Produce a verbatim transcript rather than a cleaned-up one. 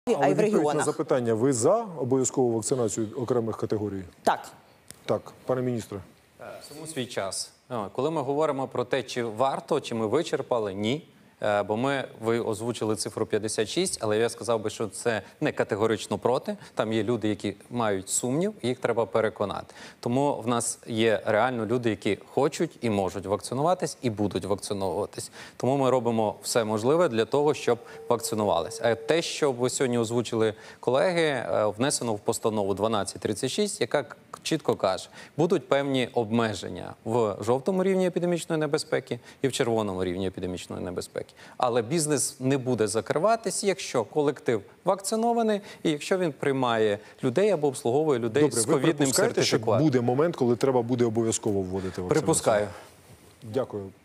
а й в регіонах. Запитання. Ви за обов'язкову вакцинацію окремих категорій? Так. Так, пане міністре. Всьому свій час. Коли ми говоримо про те, чи варто, чи ми вичерпали, ні. Бо ми, ви озвучили цифру п'ятдесят шість, але я сказав би, що це не категорично проти. Там є люди, які мають сумнів, їх треба переконати. Тому в нас є реально люди, які хочуть і можуть вакцинуватись, і будуть вакциновуватись. Тому ми робимо все можливе для того, щоб вакцинувалися. А те, що ви сьогодні озвучили колеги, внесено в постанову дванадцять тридцять шість, яка чітко каже, будуть певні обмеження в жовтому рівні епідемічної небезпеки і в червоному рівні епідемічної небезпеки. Але бізнес не буде закриватись, якщо колектив вакцинований і якщо він приймає людей або обслуговує людей Добре, з ковідним сертифікатом. Що буде момент, коли треба буде обов'язково вводити вакцинацію? Припускаю. Дякую.